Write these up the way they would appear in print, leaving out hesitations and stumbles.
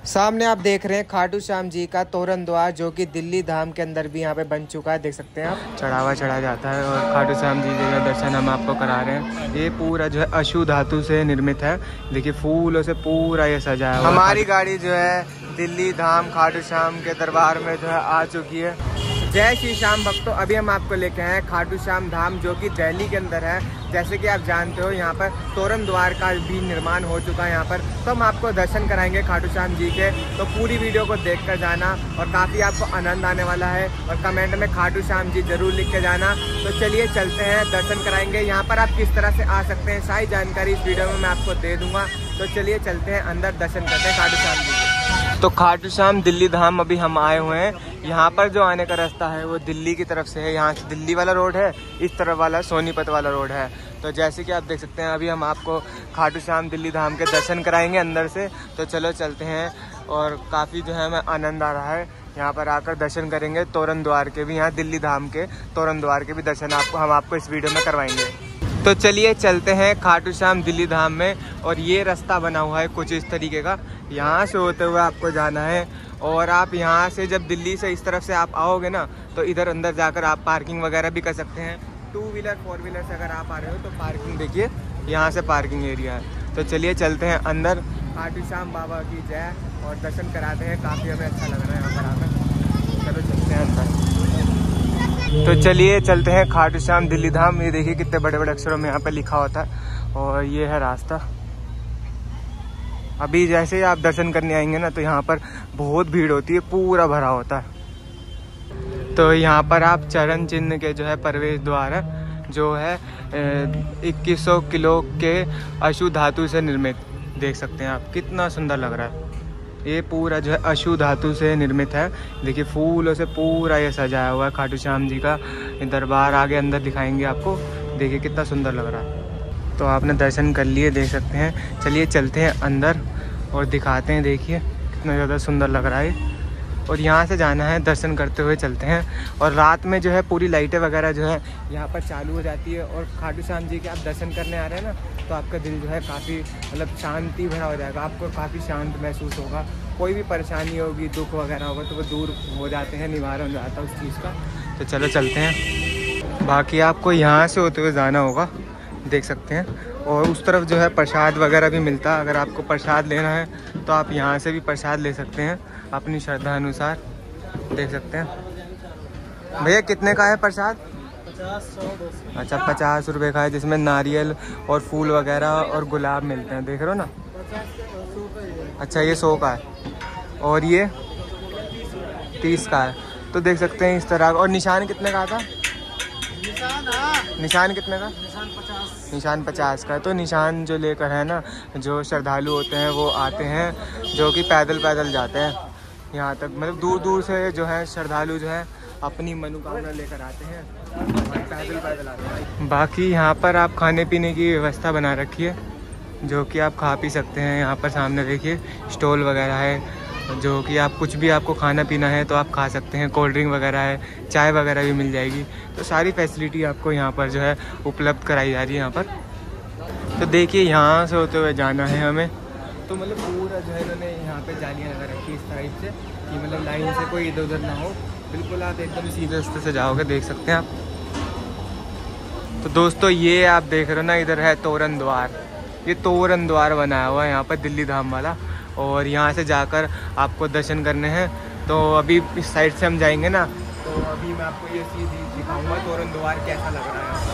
सामने आप देख रहे हैं खाटू श्याम जी का तोरण द्वार, जो कि दिल्ली धाम के अंदर भी यहाँ पे बन चुका है। देख सकते हैं आप, चढ़ावा चढ़ा जाता है और खाटू श्याम जी का दर्शन हम आपको करा रहे हैं। ये पूरा जो है अशु धातु से निर्मित है। देखिए फूलों से पूरा ये सजाया हुआ है। हमारी गाड़ी जो है दिल्ली धाम खाटू श्याम के दरबार में जो है आ चुकी है। जय श्री श्याम भक्तों, अभी हम आपको लेके आए हैं खाटू श्याम धाम, जो कि दिल्ली के अंदर है। जैसे कि आप जानते हो यहाँ पर तोरण द्वार का भी निर्माण हो चुका है यहाँ पर, तो हम आपको दर्शन कराएंगे खाटू श्याम जी के। तो पूरी वीडियो को देखकर जाना और काफ़ी आपको आनंद आने वाला है। और कमेंट में खाटू श्याम जी जरूर लिख के जाना। तो चलिए चलते हैं, दर्शन कराएंगे। यहाँ पर आप किस तरह से आ सकते हैं सारी जानकारी इस वीडियो में मैं आपको दे दूँगा। तो चलिए चलते हैं अंदर, दर्शन करते हैं खाटू श्याम जी के। तो खाटू श्याम दिल्ली धाम अभी हम आए हुए हैं। यहाँ पर जो आने का रास्ता है वो दिल्ली की तरफ से है। यहाँ से दिल्ली वाला रोड है, इस तरफ वाला सोनीपत वाला रोड है। तो जैसे कि आप देख सकते हैं, अभी हम आपको खाटू श्याम दिल्ली धाम के दर्शन कराएंगे अंदर से। तो चलो चलते हैं। और काफ़ी जो है हमें आनंद आ रहा है यहाँ पर आकर। दर्शन करेंगे तोरण द्वार के भी, यहाँ दिल्ली धाम के तोरण द्वार के भी दर्शन हम आपको इस वीडियो में करवाएंगे। तो चलिए चलते हैं खाटू श्याम दिल्ली धाम में। और ये रास्ता बना हुआ है कुछ इस तरीके का, यहाँ से होते हुए आपको जाना है। और आप यहाँ से जब दिल्ली से इस तरफ से आप आओगे ना, तो इधर अंदर जाकर आप पार्किंग वगैरह भी कर सकते हैं। 2 व्हीलर 4 व्हीलर से अगर आप आ रहे हो तो पार्किंग देखिए, यहाँ से पार्किंग एरिया है। तो चलिए चलते हैं अंदर। खाटू श्याम बाबा की जय, और दर्शन कराते हैं। काफ़ी हमें अच्छा लग रहा है यहाँ पर आकर। चलो चलते हैं अंदर। तो चलिए चलते हैं खाटू श्याम दिल्ली धाम। ये देखिए कितने बड़े बड़े अक्षरों में यहाँ पे लिखा होता है। और ये है रास्ता। अभी जैसे ही आप दर्शन करने आएंगे ना, तो यहाँ पर बहुत भीड़ होती है, पूरा भरा होता है। तो यहाँ पर आप चरण चिन्ह के जो है प्रवेश द्वार है, जो है 2100 किलो के अशु धातु से निर्मित। देख सकते हैं आप, कितना सुंदर लग रहा है। ये पूरा जो है अशु धातु से निर्मित है। देखिए फूलों से पूरा ये सजाया हुआ है खाटू श्याम जी का दरबार। आगे अंदर दिखाएंगे आपको। देखिए कितना सुंदर लग रहा है। तो आपने दर्शन कर लिए, देख सकते हैं। चलिए चलते हैं अंदर और दिखाते हैं। देखिए कितना ज़्यादा सुंदर लग रहा है। और यहाँ से जाना है, दर्शन करते हुए चलते हैं। और रात में जो है पूरी लाइटें वगैरह जो है यहाँ पर चालू हो जाती है। और खाटू श्याम जी के आप दर्शन करने आ रहे हैं ना, तो आपका दिल जो है काफ़ी मतलब शांति भरा हो जाएगा। आपको काफ़ी शांत महसूस होगा। कोई भी परेशानी होगी, दुख वगैरह होगा, तो वो दूर हो जाते हैं, निवारण हो जाता है उस चीज़ का। तो चलो चलते हैं। बाकी आपको यहाँ से होते हुए जाना होगा, देख सकते हैं। और उस तरफ जो है प्रसाद वगैरह भी मिलता है। अगर आपको प्रसाद लेना है तो आप यहाँ से भी प्रसाद ले सकते हैं अपनी श्रद्धा अनुसार। देख सकते हैं। भैया कितने का है प्रसाद? 50-100। अच्छा 50 रुपये का है, जिसमें नारियल और फूल वगैरह और गुलाब मिलते हैं। देख रहे हो ना। अच्छा ये 100 का है, और ये 30 का है। तो देख सकते हैं इस तरह। और निशान कितने का था? निशान कितने का? निशान 50 का। तो निशान जो लेकर है ना, जो श्रद्धालु होते हैं वो आते हैं, जो कि पैदल पैदल जाते हैं यहाँ तक। मतलब दूर दूर से जो है श्रद्धालु जो है अपनी मनोकामना लेकर आते हैं और पैदल पैदल आते हैं। बाकी यहाँ पर आप खाने पीने की व्यवस्था बना रखी है, जो कि आप खा पी सकते हैं। यहाँ पर सामने देखिए स्टॉल वगैरह है, जो कि आप कुछ भी आपको खाना पीना है तो आप खा सकते हैं। कोल्ड ड्रिंक वगैरह है, चाय वगैरह भी मिल जाएगी। तो सारी फैसिलिटी आपको यहाँ पर जो है उपलब्ध कराई जा रही है यहाँ पर। तो देखिए यहाँ से होते हुए जाना है हमें। तो मतलब पूरा जो है इन्होंने यहाँ पे जालियाँ लगा रखी इस टाइप से, कि मतलब लाइन से कोई इधर उधर ना हो। बिल्कुल आप एकदम सीधे रास्ते से जाओगे, देख सकते हैं आप। तो दोस्तों ये आप देख रहे हो ना, इधर है तोरण द्वार। ये तोरण द्वार बनाया हुआ है यहाँ पर दिल्ली धाम वाला। और यहाँ से जाकर आपको दर्शन करने हैं। तो अभी इस साइड से हम जाएंगे ना, तो अभी मैं आपको ये चीज़ दिखाऊंगा तोरण द्वार कैसा लग रहा है।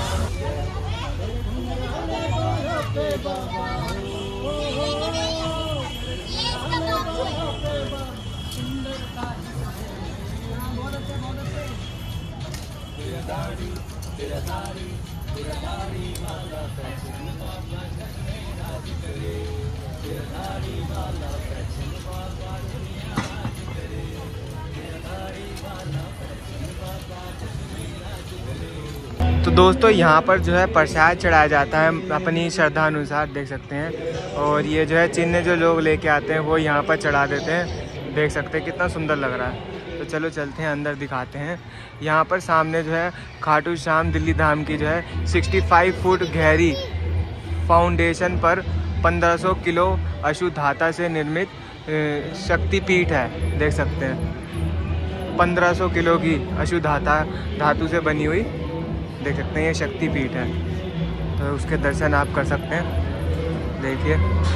तो दोस्तों यहाँ पर जो है प्रसाद चढ़ाया जाता है अपनी श्रद्धा अनुसार, देख सकते हैं। और ये जो है चिन्ह जो लोग लेके आते हैं वो यहाँ पर चढ़ा देते हैं। देख सकते हैं कितना सुंदर लग रहा है। तो चलो चलते हैं अंदर, दिखाते हैं। यहाँ पर सामने जो है खाटू श्याम दिल्ली धाम की जो है 65 फुट गहरी फाउंडेशन पर 1500 किलो अशुद्ध धाता से निर्मित शक्तिपीठ है, देख सकते हैं। 1500 किलो की अशुद्ध धातु से बनी हुई, देख सकते हैं, ये शक्तिपीठ है। तो उसके दर्शन आप कर सकते हैं। देखिए,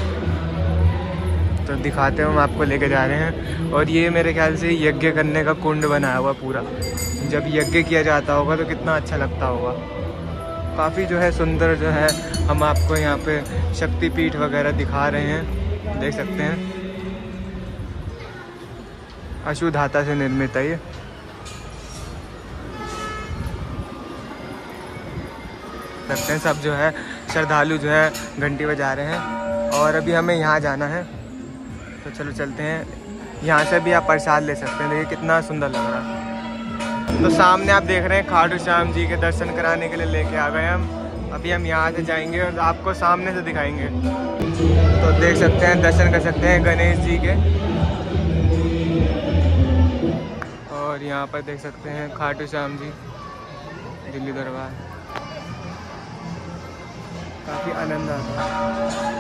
तो दिखाते हैं, हम आपको लेके जा रहे हैं। और ये मेरे ख्याल से यज्ञ करने का कुंड बनाया हुआ पूरा। जब यज्ञ किया जाता होगा तो कितना अच्छा लगता होगा। काफ़ी जो है सुंदर जो है हम आपको यहाँ पे शक्तिपीठ वगैरह दिखा रहे हैं, देख सकते हैं। अशुद्ध धातु से निर्मित है ये। सकते हैं सब जो है श्रद्धालु जो है घंटी बजा रहे हैं। और अभी हमें यहाँ जाना है, तो चलो चलते हैं। यहाँ से भी आप प्रसाद ले सकते हैं। देखिए कितना सुंदर लग रहा है। तो सामने आप देख रहे हैं खाटू श्याम जी के दर्शन कराने के लिए लेके आ गए हम। अभी हम यहाँ से जाएंगे और आपको सामने से दिखाएंगे। तो देख सकते हैं, दर्शन कर सकते हैं गणेश जी के। और यहाँ पर देख सकते हैं खाटू श्याम जी, दिल्ली दरबार। काफ़ी आनंद आता है।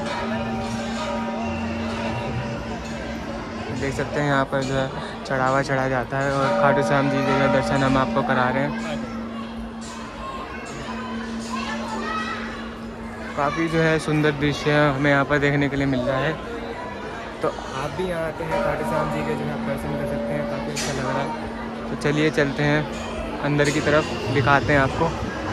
देख सकते हैं यहाँ पर जो है चढ़ावा चढ़ा जाता है और खाटू श्याम जी का दर्शन हम आपको करा रहे हैं। काफ़ी जो है सुंदर दृश्य हमें यहाँ पर देखने के लिए मिल रहा है। तो आप भी यहाँ आते हैं, खाटू श्याम जी के जो है दर्शन कर सकते हैं। काफ़ी अच्छा लग रहा है। तो चलिए चलते हैं अंदर की तरफ, दिखाते हैं आपको।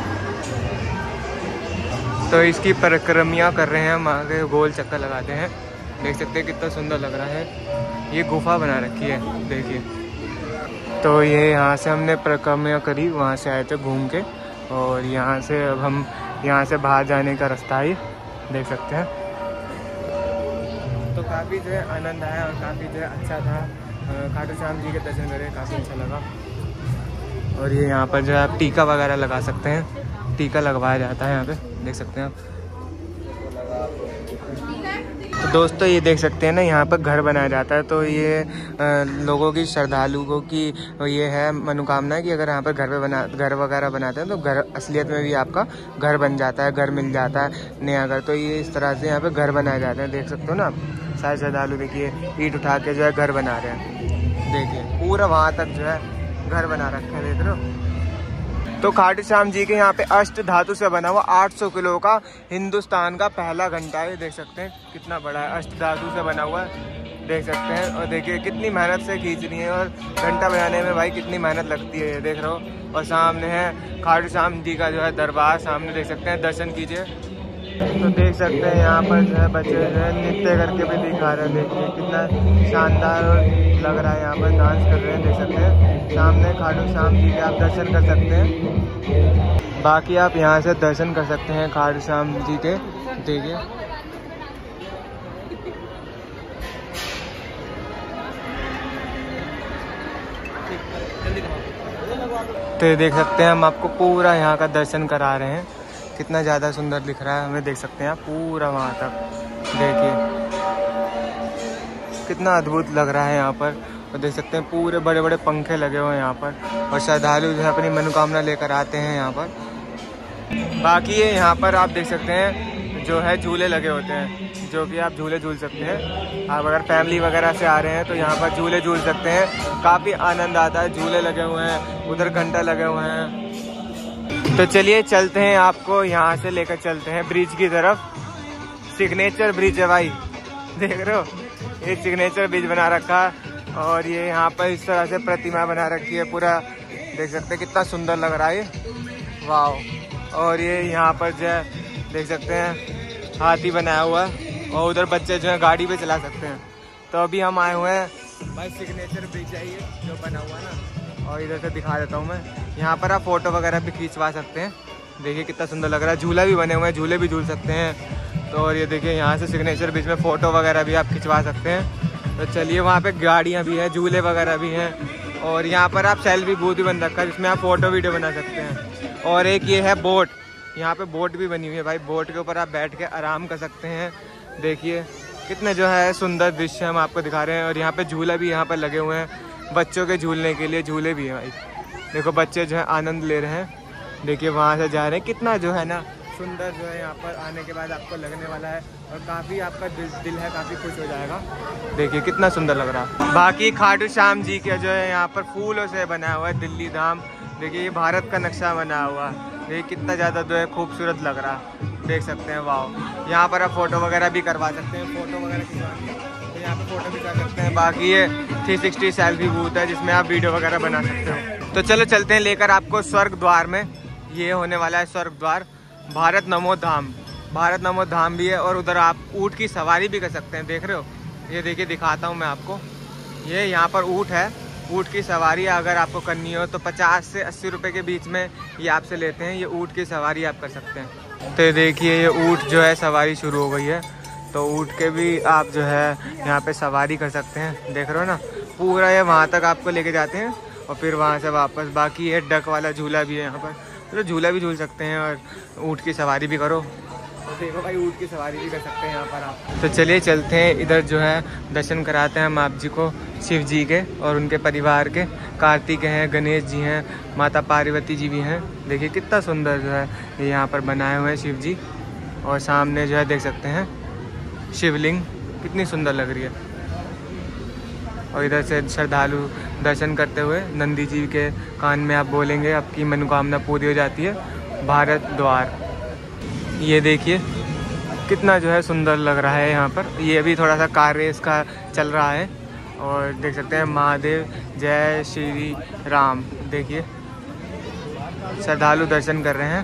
तो इसकी परिक्रमा कर रहे हैं हम, आगे गोल चक्कर लगाते हैं। देख सकते हैं कितना सुंदर लग रहा है। ये गुफा बना रखी है, देखिए। तो ये यहाँ से हमने परिक्रमा करी, वहाँ से आए थे घूम के। और यहाँ से अब हम यहाँ से बाहर जाने का रास्ता है, देख सकते हैं। तो काफ़ी जो है आनंद आया और काफ़ी जो है अच्छा था। खाटू श्याम जी के दर्शन करें, काफ़ी अच्छा लगा। और ये यहाँ पर जो है आप टीका वगैरह लगा सकते हैं। टीका लगवाया जाता है यहाँ पे, देख सकते हैं आप। तो दोस्तों ये देख सकते हैं ना, यहाँ पर घर बनाया जाता है। तो ये लोगों की, श्रद्धालुओं की ये है मनोकामना है कि अगर यहाँ पर घर वगैरह बनाते हैं तो घर असलियत में भी आपका घर बन जाता है, घर मिल जाता है नया घर। तो ये इस तरह से यहाँ पे घर बनाए जाते हैं, देख सकते हो ना आप। सारे श्रद्धालु देखिए ईंट उठा के जो है घर बना रहे हैं। देखिए पूरा वहाँ तक जो है घर बना रखे हैं, देख रहे हो। तो खाटू श्याम जी के यहाँ पे अष्ट धातु से बना हुआ 800 किलो का हिंदुस्तान का पहला घंटा है। देख सकते हैं कितना बड़ा है, अष्ट धातु से बना हुआ है, देख सकते हैं। और देखिए कितनी मेहनत से खींच रही है। और घंटा बजाने में भाई कितनी मेहनत लगती है, ये देख रहे हो। और सामने है खाटू श्याम जी का जो है दरबार, सामने देख सकते हैं, दर्शन कीजिए। तो देख सकते हैं यहाँ पर जो है बच्चे जो है नृत्य करके भी दिखा रहे हैं। देखिए कितना शानदार लग रहा है, यहाँ पर डांस कर रहे हैं, देख सकते हैं। सामने खाटू श्याम जी के आप दर्शन कर सकते हैं। बाकी आप यहाँ से दर्शन कर सकते हैं खाटू श्याम जी के, देखिए। तो ये देख सकते हैं, हम आपको पूरा यहाँ का दर्शन करा रहे हैं। कितना ज़्यादा सुंदर दिख रहा है हमें, देख सकते हैं आप पूरा वहाँ तक। देखिए कितना अद्भुत लग रहा है यहाँ पर। और देख सकते हैं पूरे बड़े बड़े पंखे लगे हुए हैं यहाँ पर। और श्रद्धालु जो है अपनी मनोकामना लेकर आते हैं यहाँ पर। बाकी ये यहाँ पर आप देख सकते हैं जो है झूले लगे होते हैं, जो कि आप झूले झूल सकते हैं। आप अगर फैमिली वगैरह से आ रहे हैं तो यहाँ पर झूले झूल सकते हैं। काफ़ी आनंद आता है, झूले लगे हुए हैं, उधर घंटा लगे हुए हैं। तो चलिए चलते हैं, आपको यहाँ से लेकर चलते हैं ब्रिज की तरफ। सिग्नेचर ब्रिज है भाई, देख रहे हो, ये सिग्नेचर ब्रिज बना रखा है। और ये यहाँ पर इस तरह से प्रतिमा बना रखी है, पूरा देख सकते हैं कितना सुंदर लग रहा है, वाह। और ये यहाँ पर जो है देख सकते हैं हाथी बनाया हुआ है। और उधर बच्चे जो है गाड़ी पे चला सकते हैं। तो अभी हम आए हुए हैं भाई सिग्नेचर ब्रिज है ये जो बना हुआ है ना। और इधर से दिखा देता हूँ मैं, यहाँ पर आप फोटो वगैरह भी खींचवा सकते हैं। देखिए कितना सुंदर लग रहा है, झूला भी बने हुए हैं, झूले भी झूल सकते हैं। तो और ये देखिए यहाँ से सिग्नेचर ब्रिज में फ़ोटो वगैरह भी आप खिंचवा सकते हैं। तो चलिए, वहाँ पे गाड़ियाँ भी हैं, झूले वगैरह भी हैं। और यहाँ पर आप सेल्फी बूथ भी बन रखा है जिसमें आप फ़ोटो वीडियो बना सकते हैं। और एक ये है बोट, यहाँ पे बोट भी बनी हुई है भाई। बोट के ऊपर आप बैठ के आराम कर सकते हैं। देखिए कितने जो है सुंदर दृश्य हम आपको दिखा रहे हैं। और यहाँ पे झूला भी यहाँ पर लगे हुए हैं, बच्चों के झूलने के लिए झूले भी हैं भाई। देखो बच्चे जो है आनंद ले रहे हैं। देखिए वहाँ से जा रहे हैं, कितना जो है ना सुंदर जो है यहाँ पर आने के बाद आपको लगने वाला है और काफ़ी आपका दिल है काफ़ी खुश हो जाएगा। देखिए कितना सुंदर लग रहा है। बाकी खाटू श्याम जी के जो है यहाँ पर फूलों से बना हुआ है दिल्ली धाम। देखिए ये भारत का नक्शा बना हुआ है। देखिए कितना ज़्यादा जो है खूबसूरत लग रहा है, देख सकते हैं। वाह, यहाँ पर आप फ़ोटो वगैरह भी करवा सकते हैं, फ़ोटो वगैरह खिंचवानी है तो यहाँ पर फ़ोटो भी कर सकते हैं। बाकी ये 360 सेल्फी बूथ है जिसमें आप वीडियो वगैरह बना सकते हो। तो चलो चलते हैं लेकर आपको स्वर्ग द्वार में। ये होने वाला है स्वर्ग द्वार, भारत नमो धाम। भारत नमो धाम भी है और उधर आप ऊँट की सवारी भी कर सकते हैं। देख रहे हो, ये देखिए दिखाता हूँ मैं आपको। ये यहाँ पर ऊँट है, ऊँट की सवारी अगर आपको करनी हो तो 50 से 80 रुपये के बीच में ये आपसे लेते हैं। ये ऊँट की सवारी आप कर सकते हैं। तो देखिए ये ऊँट जो है सवारी शुरू हो गई है, तो ऊँट के भी आप जो है यहाँ पे सवारी कर सकते हैं। देख रहे हो ना, पूरा ये वहाँ तक आपको लेके जाते हैं और फिर वहाँ से वापस। बाकी ये डक वाला झूला भी है यहाँ पर, तो झूला भी झूल सकते हैं और ऊँट की सवारी भी करो। तो देखो भाई, ऊँट की सवारी भी कर सकते हैं यहाँ पर आप। तो चलिए चलते हैं इधर जो है दर्शन कराते हैं हम आप जी को, शिव जी के और उनके परिवार के। कार्तिक हैं, गणेश जी हैं, माता पार्वती जी भी हैं। देखिए कितना सुंदर जो है ये यहाँ पर बनाए हुए हैं शिव जी। और सामने जो है देख सकते हैं शिवलिंग, कितनी सुंदर लग रही है। और इधर से श्रद्धालु दर्शन करते हुए नंदी जी के कान में आप बोलेंगे आपकी मनोकामना पूरी हो जाती है। भारत द्वार, ये देखिए कितना जो है सुंदर लग रहा है यहाँ पर। ये अभी थोड़ा सा कार्य इसका चल रहा है और देख सकते हैं महादेव जय श्री राम। देखिए श्रद्धालु दर्शन कर रहे हैं।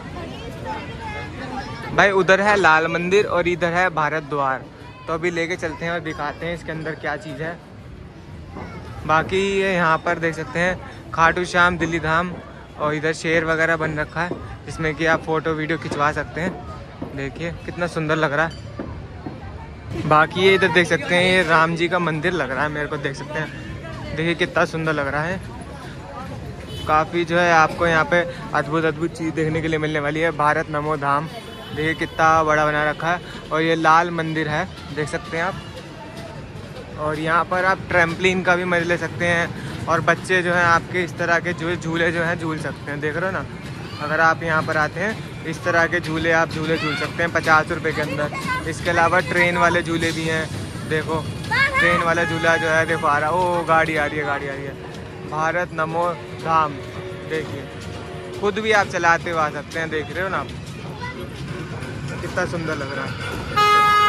भाई उधर है लाल मंदिर और इधर है भारत द्वार, तो अभी लेके चलते हैं और दिखाते हैं इसके अंदर क्या चीज़ है। बाकी ये यहाँ पर देख सकते हैं खाटू श्याम दिल्ली धाम और इधर शेर वगैरह बन रखा है जिसमें कि आप फ़ोटो वीडियो खिंचवा सकते हैं। देखिए कितना सुंदर लग रहा है। बाकी ये इधर देख सकते हैं ये राम जी का मंदिर लग रहा है मेरे को, देख सकते हैं। देखिए कितना सुंदर लग रहा है। काफ़ी जो है आपको यहाँ पे अद्भुत चीज़ देखने के लिए मिलने वाली है। भारत नमो धाम देखिए कितना बड़ा बना रखा है और ये लाल मंदिर है, देख सकते हैं आप। और यहाँ पर आप ट्रैम्पलिन का भी मजा ले सकते हैं और बच्चे जो हैं आपके इस तरह के जो झूले जो हैं झूल सकते हैं। देख रहे हो ना, अगर आप यहाँ पर आते हैं इस तरह के झूले आप झूल सकते हैं 50 रुपये के अंदर। इसके अलावा ट्रेन वाले झूले भी हैं। देखो ट्रेन वाला झूला जो है देखो आ रहा, ओ गाड़ी आ रही है, गाड़ी आ रही है। भारत नमो धाम, देखिए खुद भी आप चलाते हुए आ सकते हैं। देख रहे हो ना आप, कितना सुंदर लग रहा है।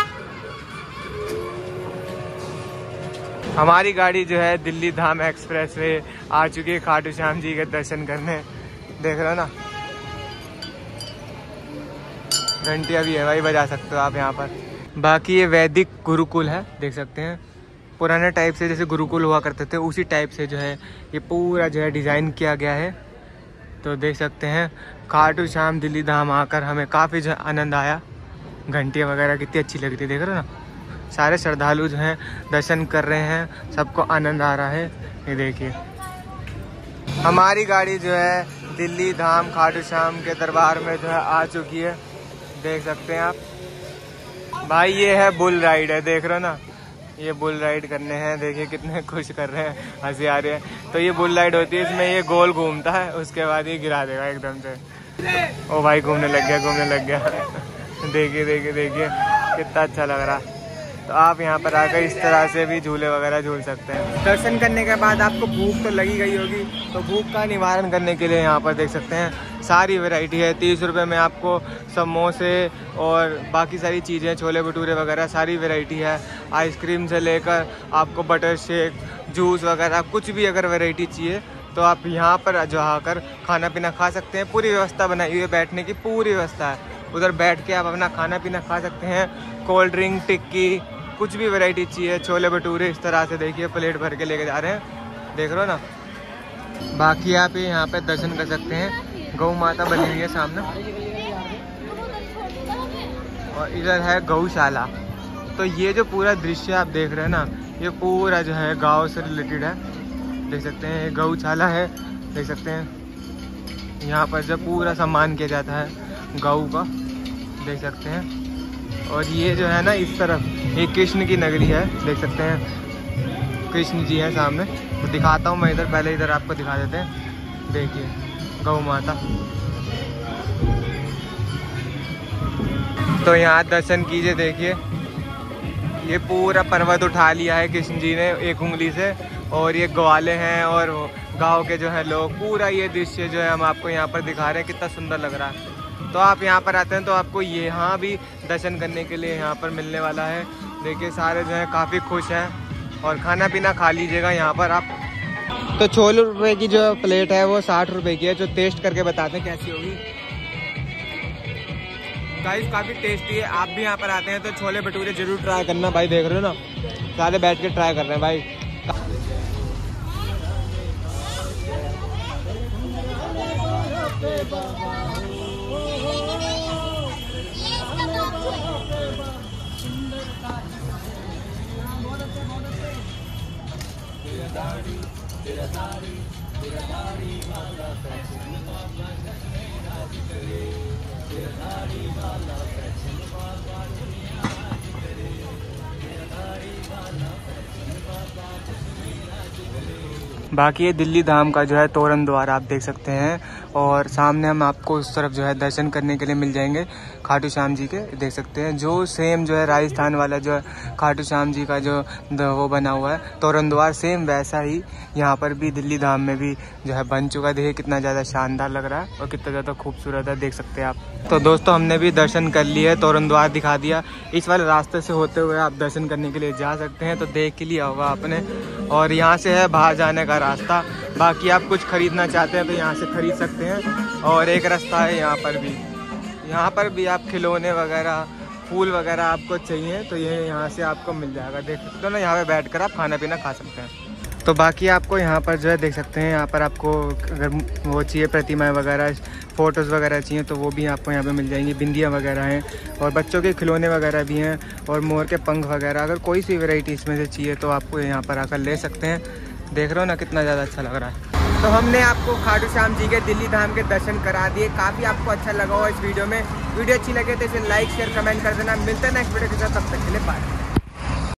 हमारी गाड़ी जो है दिल्ली धाम एक्सप्रेस वे आ चुकी है खाटू श्याम जी के दर्शन करने। देख रहे हो ना, घंटियाँ भी है भाई, बजा सकते हो आप यहाँ पर। बाकी ये वैदिक गुरुकुल है, देख सकते हैं। पुराने टाइप से जैसे गुरुकुल हुआ करते थे उसी टाइप से जो है ये पूरा जो है डिज़ाइन किया गया है। तो देख सकते हैं खाटू श्याम दिल्ली धाम आकर हमें काफ़ी जो है आनंद आया। घंटियाँ वगैरह कितनी अच्छी लग रही है, देख रहे हो ना। सारे श्रद्धालु जो हैं दर्शन कर रहे हैं, सबको आनंद आ रहा है। ये देखिए हमारी गाड़ी जो है दिल्ली धाम खाटू श्याम के दरबार में जो है आ चुकी है, देख सकते हैं आप। भाई ये है बुल राइड है, देख रहे हो ना, ये बुल राइड करने हैं। देखिए कितने खुश कर रहे हैं, हंसी आ रही है। तो ये बुल राइड होती है, इसमें ये गोल घूमता है, उसके बाद ये गिरा देगा एकदम से। ओ भाई घूमने लग गया, घूमने लग गया। देखिए देखिए देखिए कितना अच्छा लग रहा है। तो आप यहाँ पर आकर इस तरह से भी झूले वगैरह झूल सकते हैं। दर्शन करने के बाद आपको भूख तो लगी गई होगी, तो भूख का निवारण करने के लिए यहाँ पर देख सकते हैं सारी वैरायटी है। 30 रुपये में आपको समोसे और बाकी सारी चीज़ें, छोले भटूरे वगैरह सारी वैरायटी है। आइसक्रीम से लेकर आपको बटर शेक, जूस वगैरह कुछ भी अगर वैरायटी चाहिए तो आप यहाँ पर जो आकर खाना पीना खा सकते हैं। पूरी व्यवस्था बनाई हुई है, बैठने की पूरी व्यवस्था है। उधर बैठ के आप अपना खाना पीना खा सकते हैं। कोल्ड ड्रिंक, टिक्की, कुछ भी वैरायटी चाहिए, छोले भटूरे इस तरह से देखिए प्लेट भर के लेके जा रहे हैं, देख रहे हो ना। बाकी आप यहाँ पे दर्शन कर सकते हैं, गौ माता बनी हुई है सामने और इधर है गौशाला। तो ये जो पूरा दृश्य आप देख रहे हैं ना, ये पूरा जो है गांव से रिलेटेड है, देख सकते हैं। गौशाला है, देख सकते हैं। यहाँ पर जब पूरा सम्मान किया जाता है गौ का, देख सकते हैं। और ये जो है ना इस तरफ ये कृष्ण की नगरी है, देख सकते हैं। कृष्ण जी हैं सामने, तो दिखाता हूँ मैं इधर, पहले इधर आपको दिखा देते हैं। देखिए गौ माता, तो यहाँ दर्शन कीजिए, देखिए ये पूरा पर्वत उठा लिया है कृष्ण जी ने एक उंगली से, और ये ग्वाले हैं और गांव के जो है लोग, पूरा ये दृश्य जो है हम आपको यहाँ पर दिखा रहे हैं, कितना सुंदर लग रहा है। तो आप यहाँ पर आते हैं तो आपको यहाँ भी दर्शन करने के लिए यहाँ पर मिलने वाला है। देखिए सारे जो है काफ़ी खुश हैं, और खाना पीना खा लीजिएगा यहाँ पर आप। तो 6 रुपये की जो प्लेट है वो 60 रुपये की है, जो टेस्ट करके बताते हैं कैसी होगी। गाइस काफ़ी टेस्टी है, आप भी यहाँ पर आते हैं तो छोले भटूरे जरूर ट्राई करना भाई। देख रहे हो ना, सारे बैठ के ट्राई कर रहे हैं भाई। बाकी ये दिल्ली धाम का जो है तोरण द्वार आप देख सकते हैं, और सामने हम आपको उस तरफ जो है दर्शन करने के लिए मिल जाएंगे खाटू श्याम जी के। देख सकते हैं जो सेम जो है राजस्थान वाला जो है खाटू श्याम जी का जो वो बना हुआ है तोरण द्वार, सेम वैसा ही यहाँ पर भी दिल्ली धाम में भी जो है बन चुका है। देखिए कितना ज़्यादा शानदार लग रहा है और कितना ज़्यादा खूबसूरत है, देख सकते हैं आप। तो दोस्तों हमने भी दर्शन कर लिए, तोरण द्वार दिखा दिया। इस वाले रास्ते से होते हुए आप दर्शन करने के लिए जा सकते हैं, तो देख के लिया होगा आपने। और यहाँ से है बाहर जाने का रास्ता, बाकी आप कुछ खरीदना चाहते हैं तो यहाँ से खरीद सकते हैं। और एक रास्ता है यहाँ पर भी आप खिलौने वगैरह फूल वगैरह आपको चाहिए तो ये यहाँ से आपको मिल जाएगा। देख सकते हो ना, यहाँ पे बैठकर आप खाना पीना खा सकते हैं। तो बाकी आपको यहाँ पर जो है देख सकते हैं, यहाँ पर आपको अगर वो चाहिए प्रतिमाएं वगैरह फ़ोटोज़ वगैरह चाहिए तो वो भी आपको यहाँ पे मिल जाएंगी। बिंदियाँ वगैरह हैं और बच्चों के खिलौने वगैरह भी हैं, और मोर के पंख वगैरह, अगर कोई सी वैरायटी इसमें से चाहिए तो आपको यहाँ पर आकर ले सकते हैं। देख रहे हो ना कितना ज़्यादा अच्छा लग रहा है। तो हमने आपको खाटू श्याम जी के दिल्ली धाम के दर्शन करा दिए। काफ़ी आपको अच्छा लगा हो इस वीडियो में। वीडियो अच्छी लगे तो इसे लाइक शेयर कमेंट कर देना। मिलते हैं नेक्स्ट वीडियो के साथ, तब तक के लिए बाय।